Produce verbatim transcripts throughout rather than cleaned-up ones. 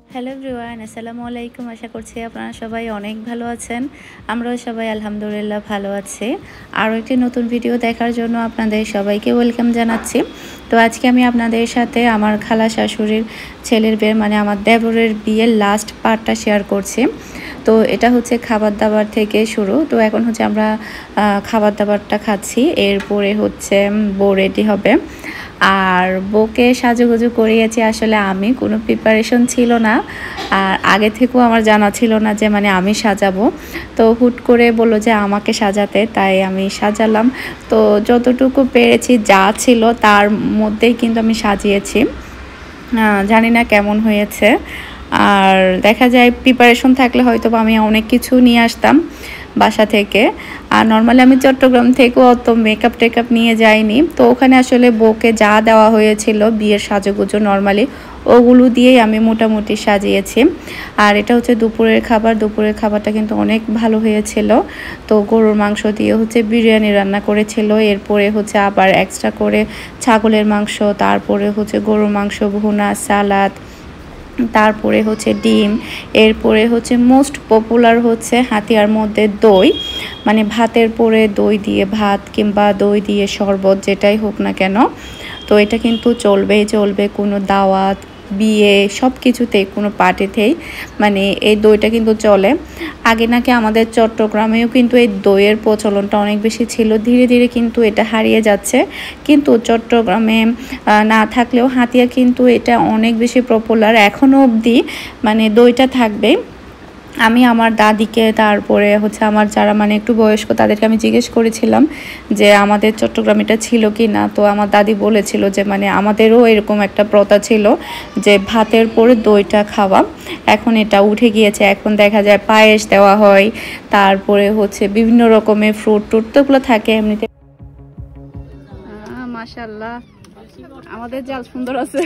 Hello everyone, আসসালামু আলাইকুম। আশা করছি আপনারা সবাই অনেক ভালো আছেন। আমরাও সবাই আলহামদুলিল্লাহ ভালো আছি। আরও একটি নতুন ভিডিও দেখার জন্য আপনাদের সবাইকে ওয়েলকাম জানাচ্ছি। তো আজকে আমি আপনাদের সাথে আমার খালা শাশুড়ির ছেলের বিয়ে মানে আমার দেবরের বিয়ের লাস্ট পার্টটা শেয়ার করছি। তো এটা হচ্ছে খাবার দাবার থেকে শুরু। তো এখন হচ্ছে আমরা খাবার দাবারটা খাচ্ছি, এরপরে হচ্ছে বউ রেডি হবে। আর বউকে সাজুগুজু করিয়েছি আসলে আমি, কোনো প্রিপারেশন ছিল না আর আগে থেকেও আমার জানা ছিল না যে মানে আমি সাজাবো। তো হুট করে বললো যে আমাকে সাজাতে, তাই আমি সাজালাম। তো যতটুকু পেরেছি যা ছিল তার মধ্যেই কিন্তু আমি সাজিয়েছি। জানি না কেমন হয়েছে। আর দেখা যায় প্রিপারেশন থাকলে হয়তো আমি অনেক কিছু নিয়ে আসতাম বাসা থেকে। আর নর্মালি আমি চট্টগ্রাম থেকেও অত মেকআপ টেকআপ নিয়ে যাইনি। তো ওখানে আসলে বউকে যা দেওয়া হয়েছিল বিয়ের সাজুগুজু নর্মালি ওগুলো দিয়েই আমি মোটামুটি সাজিয়েছি। আর এটা হচ্ছে দুপুরের খাবার। দুপুরের খাবারটা কিন্তু অনেক ভালো হয়েছিল। তো গরুর মাংস দিয়ে হচ্ছে বিরিয়ানি রান্না করেছিল, এরপরে হচ্ছে আবার এক্সট্রা করে ছাগলের মাংস, তারপরে হচ্ছে গরুর মাংস ভুনা, সালাদ, তারপরে হচ্ছে ডিম, এরপরে হচ্ছে মোস্ট পপুলার হচ্ছে হাতিয়ার মধ্যে দই, মানে ভাতের পরে দই দিয়ে ভাত কিংবা দই দিয়ে শরবত যেটাই হোক না কেন। তো এটা কিন্তু চলবেই চলবে, কোনো দাওয়াত বিয়ে সব কিছুতেই, কোনো পার্টিতেই মানে এই দইটা কিন্তু চলে। আগে নাকি আমাদের চট্টগ্রামেও কিন্তু এই দইয়ের প্রচলনটা অনেক বেশি ছিল, ধীরে ধীরে কিন্তু এটা হারিয়ে যাচ্ছে। কিন্তু চট্টগ্রামে না থাকলেও হাতিয়া কিন্তু এটা অনেক বেশি পপুলার এখনও অবধি, মানে দইটা থাকবে। আমি আমার দাদিকে, তারপরে হচ্ছে আমার যারা মানে একটু বয়স্ক তাদেরকে আমি জিজ্ঞেস করেছিলাম যে আমাদের চট্টগ্রামে এটা ছিল কি না। তো আমার দাদি বলেছিল যে মানে আমাদেরও এরকম একটা প্রথা ছিল যে ভাতের পরে দইটা খাওয়া। এখন এটা উঠে গিয়েছে, এখন দেখা যায় পায়েস দেওয়া হয়, তারপরে হচ্ছে বিভিন্ন রকমের ফ্রুট টুট তো এগুলো থাকে এমনিতে। মাশাআল্লাহ, আমাদের জাল সুন্দর আছে।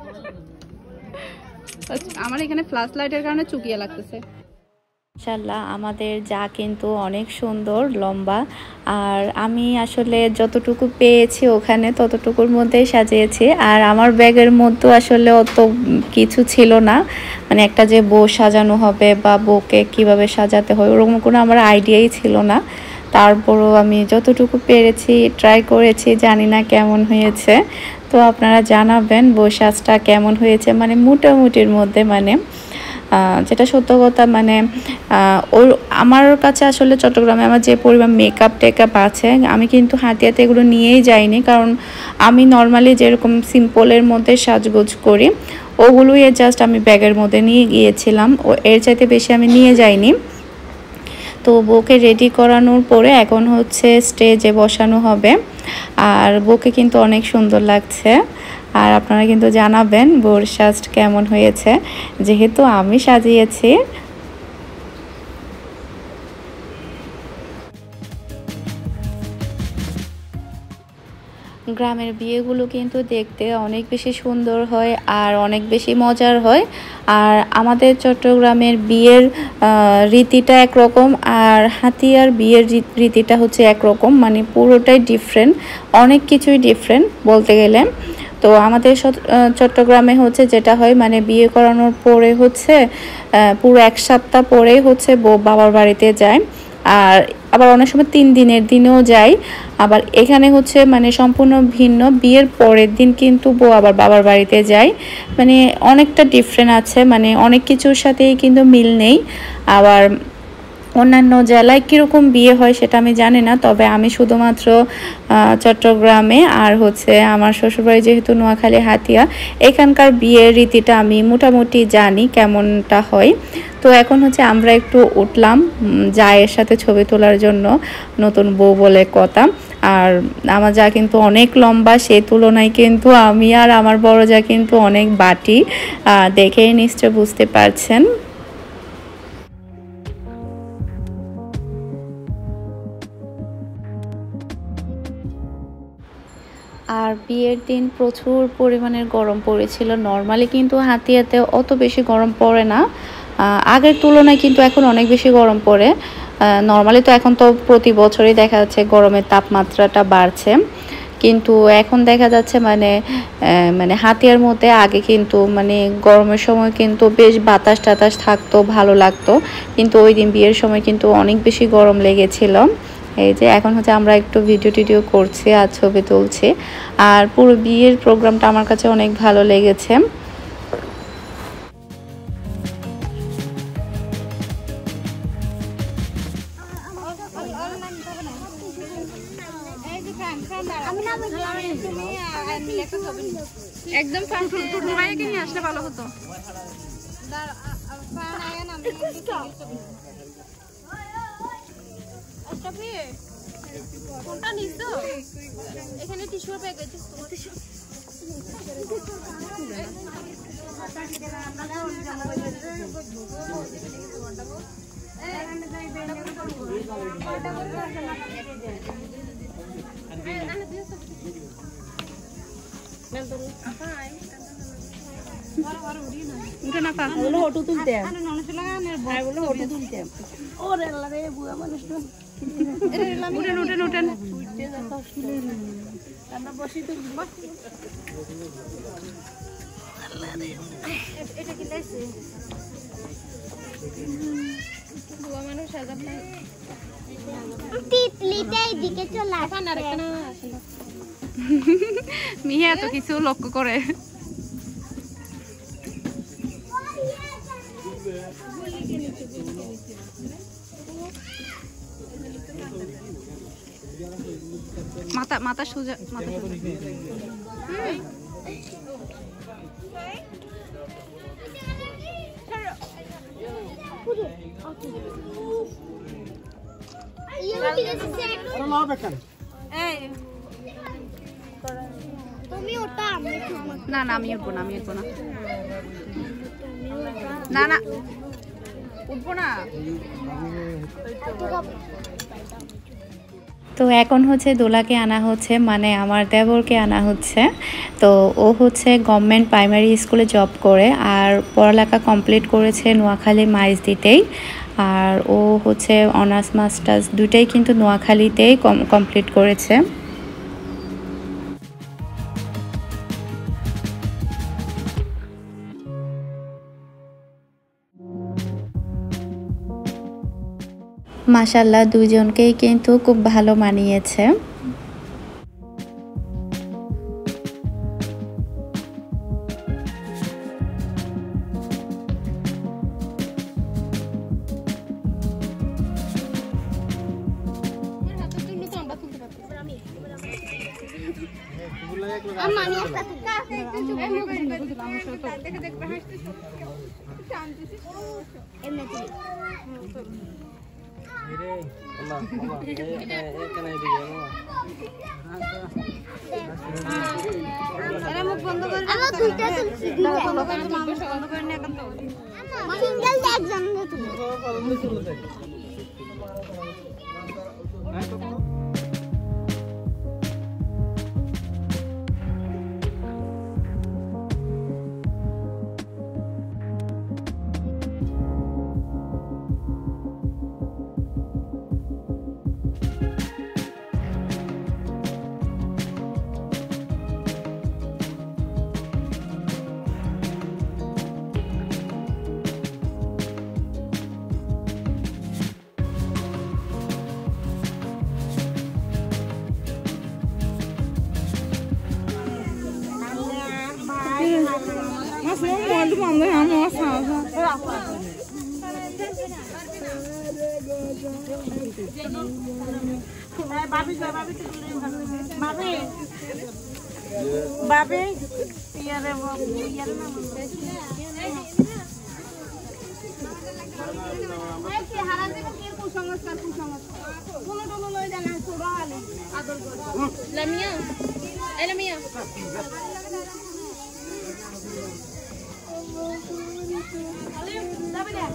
আমার এখানে ফ্ল্যাশ লাইটের কারণে চুকিয়ে লাগতেছে। মাশাআল্লাহ, আমাদের যা কিন্তু অনেক সুন্দর লম্বা। আর আমি আসলে যতটুকু পেয়েছি ওখানে ততটুকুর মধ্যেই সাজিয়েছি। আর আমার ব্যাগের মধ্যে আসলে অত কিছু ছিল না, মানে একটা যে বউ সাজানো হবে বা বউকে কিভাবে সাজাতে হয় ওরকম কোনো আমার আইডিয়াই ছিল না। তারপরও আমি যতটুকু পেরেছি ট্রাই করেছি, জানি না কেমন হয়েছে। তো আপনারা জানাবেন বউ সাজটা কেমন হয়েছে, মানে মোটামুটির মধ্যে, মানে যেটা সত্য কথা মানে ওর আমার কাছে আসলে চট্টগ্রামে আমার যে পরিমাণ মেকআপ টেকআপ আছে আমি কিন্তু হাতিয়াতে এগুলো নিয়েই যাইনি, কারণ আমি নর্মালি যেরকম সিম্পলের মধ্যে সাজগোজ করি ওগুলোই জাস্ট আমি ব্যাগের মধ্যে নিয়ে গিয়েছিলাম, ও এর চাইতে বেশি আমি নিয়ে যাইনি। তো বউকে রেডি করানোর পরে এখন হচ্ছে স্টেজে বসানো হবে। আর বউকে কিন্তু অনেক সুন্দর লাগছে। আর আপনারা কিন্তু জানাবেন বউর সাজ কেমন হয়েছে, যেহেতু আমি সাজিয়েছি। গ্রামের বিয়েগুলো কিন্তু দেখতে অনেক বেশি সুন্দর হয় আর অনেক বেশি মজার হয়। আর আমাদের চট্টগ্রামের বিয়ের রীতিটা একরকম আর হাতিয়ার বিয়ের রীতিটা হচ্ছে একরকম, মানে পুরোটাই ডিফারেন্ট, অনেক কিছুই ডিফারেন্ট বলতে গেলে। তো আমাদের চট্টগ্রামে হচ্ছে যেটা হয় মানে বিয়ে করানোর পরে হচ্ছে পুরো এক সপ্তাহ পরেই হচ্ছে বউ বাবার বাড়িতে যায়, আর আবার অনেক সময় তিন দিনের দিনেও যায়। আবার এখানে হচ্ছে মানে সম্পূর্ণ ভিন্ন, বিয়ের পরের দিন কিন্তু বউ আবার বাবার বাড়িতে যায়, মানে অনেকটা ডিফারেন্ট আছে, মানে অনেক কিছুর সাথেই কিন্তু মিল নেই। আবার অন্যান্য জেলায় কীরকম বিয়ে হয় সেটা আমি জানি না, তবে আমি শুধুমাত্র চট্টগ্রামে আর হচ্ছে আমার শ্বশুরবাড়ি যেহেতু নোয়াখালী হাতিয়া, এখানকার বিয়ের রীতিটা আমি মোটামুটি জানি কেমনটা হয়। তো এখন হচ্ছে আমরা একটু উঠলাম জায়ের সাথে ছবি তোলার জন্য, নতুন বউ বলে কথা। আর আমার যা কিন্তু অনেক লম্বা, সেই তুলনায় কিন্তু আমি আর আমার বড় যা কিন্তু অনেক বাটি, দেখেই নিশ্চয় বুঝতে পারছেন। আর বিয়ের দিন প্রচুর পরিমাণের গরম পড়েছিল। নর্মালি কিন্তু হাতিয়াতে অত বেশি গরম পড়ে না, আগের তুলনায় কিন্তু এখন অনেক বেশি গরম পড়ে। নর্মালি তো এখন তো প্রতি বছরই দেখা যাচ্ছে গরমের তাপমাত্রাটা বাড়ছে, কিন্তু এখন দেখা যাচ্ছে মানে মানে হাতিয়ার মধ্যে আগে কিন্তু মানে গরমের সময় কিন্তু বেশ বাতাস টাতাস থাকতো, ভালো লাগতো, কিন্তু ওই দিন বিয়ের সময় কিন্তু অনেক বেশি গরম লেগেছিল। এই যে এখন হচ্ছে আমরা একটু ভিডিও টিডিও করছি আর ছবি তুলছি, আর পুরো বিয়ের প্রোগ্রামটা আমার কাছে অনেক ভালো লেগেছে। একদম ভাইয়াকে নিয়ে আসলে ভালো হতো। কোনটা নিস এখানে টিস্যু প্যাকেট উঠে না পা বলে ফটো তুলতে আরে ননস লাগানের ভাই বলে ফটো তুলতে ওরে আল্লাহ রে বুয়া মানুষ তো উঠেন উঠেন উঠেন আমরা বসি তো এটা কি লাইছে বুয়া মানুষ সাজা না টিটলিটাই দিকে চলে আসে না রে না মিয়া তো কিছু লক্ষ্য করে। মাথা মাথা সোজা মাথা না না আমি উঠবো না আমি উঠবো না না না উঠবো না। তো এখন হচ্ছে দোলাকে আনা হচ্ছে, মানে আমার দেবরকে আনা হচ্ছে। তো ও হচ্ছে গভর্নমেন্ট প্রাইমারি স্কুলে জব করে আর পড়ালেখা কমপ্লিট করেছে নোয়াখালী মাইজদিতেই, আর ও হচ্ছে অনার্স মাস্টার্স দুইটাই কিন্তু নোয়াখালীতেই কমপ্লিট করেছে। মাশাআল্লাহ দুইজনকেই কিন্তু খুব ভালো মানিয়েছে। Babe, iya re mo, iya re na mo. Ay ki harante ko ki kusangaskar kusangaskar. Kono tono loy jana choda hale ador kor. Lamia. Ay lamia. Ale, dabe de.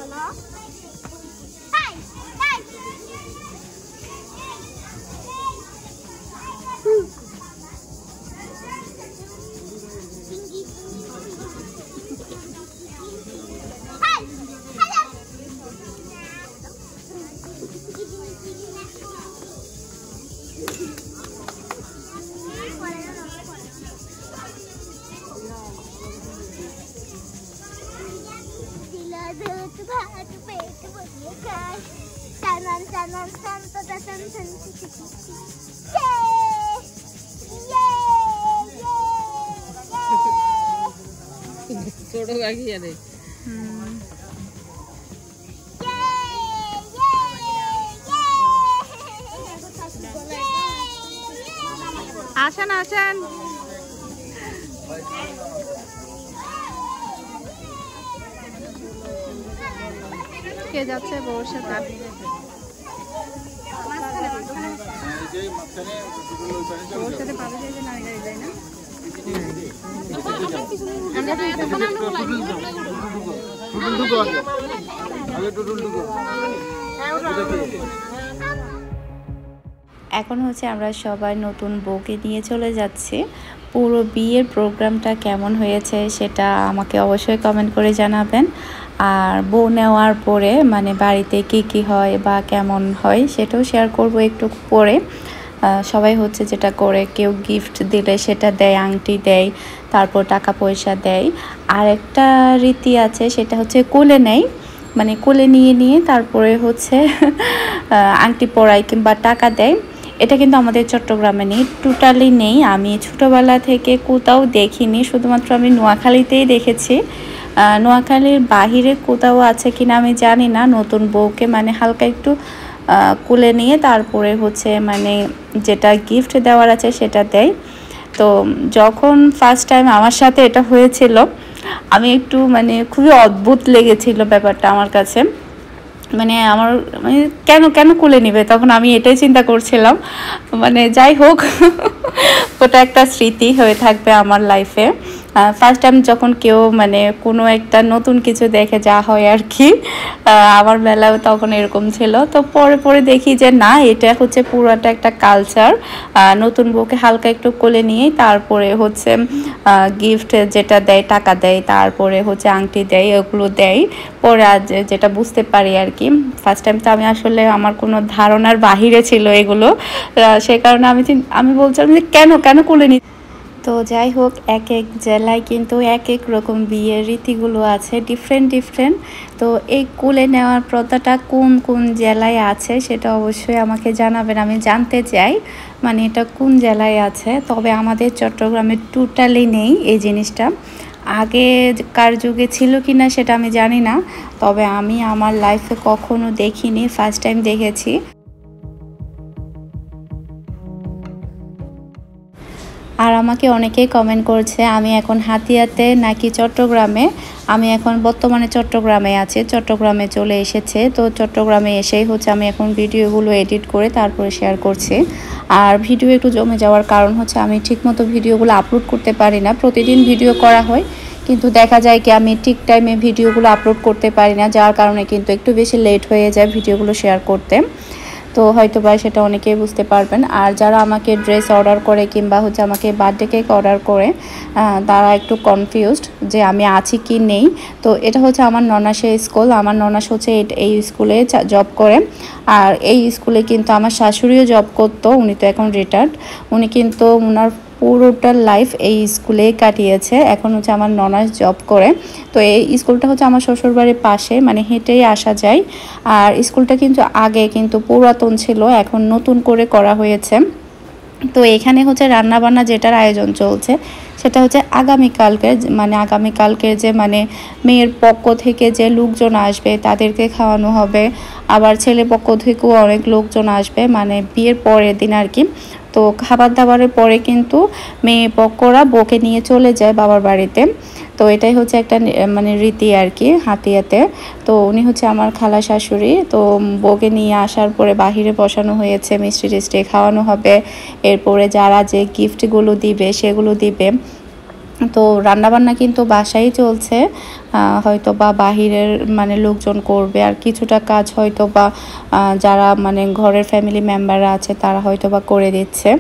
छोड़ो आगे यार आसान आसान के যাচ্ছে বউর সাথে বউর সাথে পাবে যে না গাড়ি যায় না আমরা তো এটা টুটুল ঢুকো আগে টুটুল ঢুকো এখন হচ্ছে আমরা সবাই নতুন বউকে নিয়ে চলে যাচ্ছি। পুরো বিয়ের প্রোগ্রামটা কেমন হয়েছে সেটা আমাকে অবশ্যই কমেন্ট করে জানাবেন। আর বউ নেওয়ার পরে মানে বাড়িতে কি কি হয় বা কেমন হয় সেটাও শেয়ার করব একটু পরে। সবাই হচ্ছে যেটা করে কেউ গিফট দিলে সেটা দেয়, আংটি দেয়, তারপর টাকা পয়সা দেয়। আর একটা রীতি আছে সেটা হচ্ছে কোলে নেয়, মানে কোলে নিয়ে নিয়ে তারপরে হচ্ছে আংটি পরায় কিংবা টাকা দেয়। এটা কিন্তু আমাদের চট্টগ্রামে নেই, টোটালি নেই। আমি ছোটোবেলা থেকে কোথাও দেখিনি, শুধুমাত্র আমি নোয়াখালীতেই দেখেছি। নোয়াখালীর বাহিরে কোথাও আছে কিনা আমি জানি না। নতুন বউকে মানে হালকা একটু কোলে নিয়ে তারপরে হচ্ছে মানে যেটা গিফট দেওয়ার আছে সেটা দেয়। তো যখন ফার্স্ট টাইম আমার সাথে এটা হয়েছিল আমি একটু মানে খুবই অদ্ভুত লেগেছিল ব্যাপারটা আমার কাছে। মানে আমার মানে কেন কেন কোলে নিবে, তখন আমি এটাই চিন্তা করছিলাম। মানে যাই হোক ওটা একটা স্মৃতি হয়ে থাকবে আমার লাইফে। ফার্স্ট টাইম যখন কেউ মানে কোনো একটা নতুন কিছু দেখে যা হয় আর কি, আমার বেলাও তখন এরকম ছিল। তো পরে পরে দেখি যে না, এটা হচ্ছে পুরোটা একটা কালচার। নতুন বউকে হালকা একটু কোলে নিয়ে তারপরে হচ্ছে গিফট যেটা দেয়, টাকা দেয়, তারপরে হচ্ছে আংটি দেয়, ওগুলো দেয়। পরে আজ যেটা বুঝতে পারি আর কি, ফার্স্ট টাইম তো আমি আসলে আমার কোনো ধারণার বাহিরে ছিল এগুলো, সে কারণে আমি আমি বলছিলাম যে কেন কেন কোলে নি। তো যাই হোক, এক এক জেলায় কিন্তু এক এক রকম বিয়ের রীতিগুলো আছে, ডিফারেন্ট ডিফারেন্ট। তো এই কোলে নেওয়ার প্রথাটা কোন কোন জেলায় আছে সেটা অবশ্যই আমাকে জানাবেন, আমি জানতে চাই মানে এটা কোন জেলায় আছে। তবে আমাদের চট্টগ্রামে টোটালি নেই এই জিনিসটা। আগেকার যুগে ছিল কি না সেটা আমি জানি না, তবে আমি আমার লাইফে কখনো দেখিনি, ফার্স্ট টাইম দেখেছি। আর আমাকে অনেকেই কমেন্ট করছে আমি এখন হাতিয়াতে নাকি চট্টগ্রামে। আমি এখন বর্তমানে চট্টগ্রামে আছি, চট্টগ্রামে চলে এসেছে। তো চট্টগ্রামে এসেই হচ্ছে আমি এখন ভিডিওগুলো এডিট করে তারপরে শেয়ার করছি। আর ভিডিও একটু জমে যাওয়ার কারণ হচ্ছে আমি ঠিকমতো ভিডিওগুলো আপলোড করতে পারি না। প্রতিদিন ভিডিও করা হয় কিন্তু দেখা যায় কি আমি ঠিক টাইমে ভিডিওগুলো আপলোড করতে পারি না, যার কারণে কিন্তু একটু বেশি লেট হয়ে যায় ভিডিওগুলো শেয়ার করতে। তো হয়তো বা সেটা অনেকেই বুঝতে পারবেন। আর যারা আমাকে ড্রেস অর্ডার করে কিংবা হচ্ছে আমাকে বার্থডে কেক অর্ডার করে তারা একটু কনফিউজড যে আমি আছি কি নেই। তো এটা হচ্ছে আমার ননাসের স্কুল, আমার ননাস হচ্ছে এই স্কুলে জব করে। আর এই স্কুলে কিন্তু আমার শাশুড়িও জব করতো, উনি তো এখন রিটায়ার্ড। উনি কিন্তু ওনার পুরোটা লাইফ এই স্কুলেই কাটিয়েছে, এখন হচ্ছে আমার ননাস জব করে। তো এই স্কুলটা হচ্ছে আমার শ্বশুরবাড়ির পাশে, মানে হেঁটেই আসা যায়। আর স্কুলটা কিন্তু আগে কিন্তু পুরাতন ছিল, এখন নতুন করে করা হয়েছে। তো এখানে হচ্ছে রান্নাবান্না যেটার আয়োজন চলছে সেটা হচ্ছে আগামীকালকে, মানে আগামীকালকে যে মানে মেয়ের পক্ষ থেকে যে লোকজন আসবে তাদেরকে খাওয়ানো হবে। আবার ছেলে পক্ষ থেকেও অনেক লোকজন আসবে, মানে বিয়ের পরের দিন আর কি। তো খাবার দাবারের পরে কিন্তু মেয়ে পক্ষরা বউকে নিয়ে চলে যায় বাবার বাড়িতে। তো এটাই হচ্ছে একটা মানে রীতি আর কি হাতিয়াতে। তো উনি হচ্ছে আমার খালা শাশুড়ি। তো বউকে নিয়ে আসার পরে বাহিরে বসানো হয়েছে, মিষ্টি টিষ্টি খাওয়ানো হবে। এরপরে যারা যে গিফটগুলো দিবে সেগুলো দিবে। তো রান্নাবান্না কিন্তু বাসায় চলছে, হয়তো বা বাহিরের মানে লোকজন করবে, আর কিছুটা কাজ হয়তো বা যারা মানে ঘরের ফ্যামিলি মেম্বাররা আছে তারা হয়তো বা করে দিচ্ছে।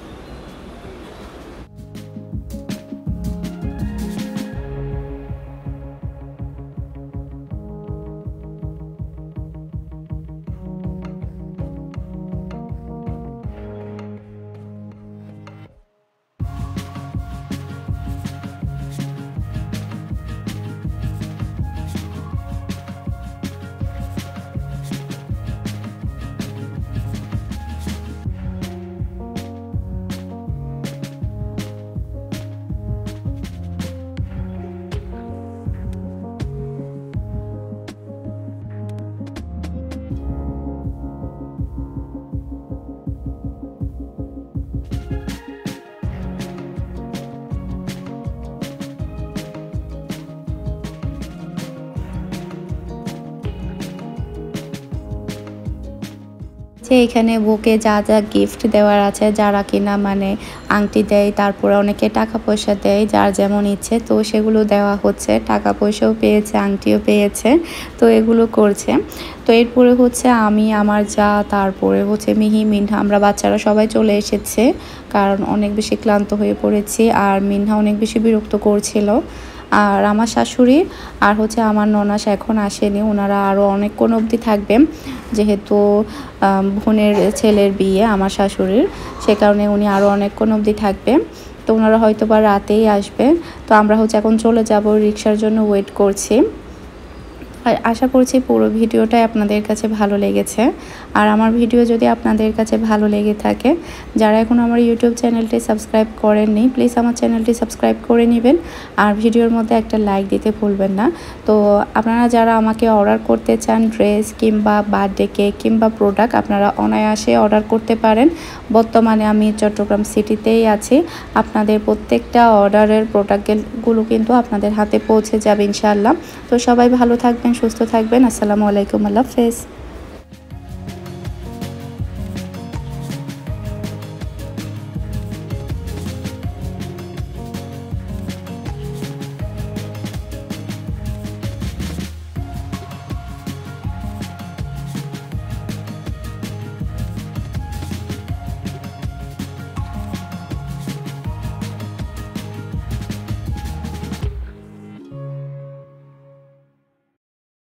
এখানে বুকে যা যা গিফট দেওয়ার আছে, যারা কিনা মানে আংটি দেয়, তারপরে অনেকে টাকা পয়সা দেয়, যার যেমন ইচ্ছে তো সেগুলো দেওয়া হচ্ছে। টাকা পয়সাও পেয়েছে, আংটিও পেয়েছে, তো এগুলো করছে। তো এরপরে হচ্ছে আমি, আমার যা, তারপরে হচ্ছে মিহি, মিনহা, আমরা বাচ্চারা সবাই চলে এসেছে, কারণ অনেক বেশি ক্লান্ত হয়ে পড়েছি। আর মিনহা অনেক বেশি বিরক্ত করছিল। আর আমার শাশুড়ি আর হচ্ছে আমার ননাস এখন আসেনি, ওনারা আরও অনেকক্ষণ অবধি থাকবে, যেহেতু বোনের ছেলের বিয়ে আমার শাশুড়ির, সে কারণে উনি আরও অনেকক্ষণ অবধি থাকবে। তো ওনারা হয়তো বা রাতেই আসবে। তো আমরা হচ্ছে এখন চলে যাব, রিক্সার জন্য ওয়েট করছি। আর আশা করছি পুরো ভিডিওটাই আপনাদের কাছে ভালো লেগেছে। আর আমার ভিডিও যদি আপনাদের কাছে ভালো লেগে থাকে, যারা এখন আমার ইউটিউব চ্যানেলটি সাবস্ক্রাইব করেননি প্লিজ আমার চ্যানেলটি সাবস্ক্রাইব করে নেবেন, আর ভিডিওর মধ্যে একটা লাইক দিতে ভুলবেন না। তো আপনারা যারা আমাকে অর্ডার করতে চান ড্রেস কিংবা বার্থডে কেক কিংবা প্রোডাক্ট, আপনারা অনায়াসে অর্ডার করতে পারেন। বর্তমানে আমি চট্টগ্রাম সিটিতেই আছি, আপনাদের প্রত্যেকটা অর্ডারের প্রোডাক্টগুলো কিন্তু আপনাদের হাতে পৌঁছে যাবে ইনশাআল্লাহ। তো সবাই ভালো থাকবেন, সুস্থ থাকবেন। আসসালামু আলাইকুম, আল্লাহ হাফেজ।